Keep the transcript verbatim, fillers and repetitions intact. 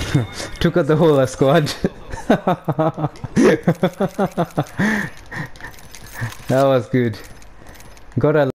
Took out the whole squad. That was good. Got a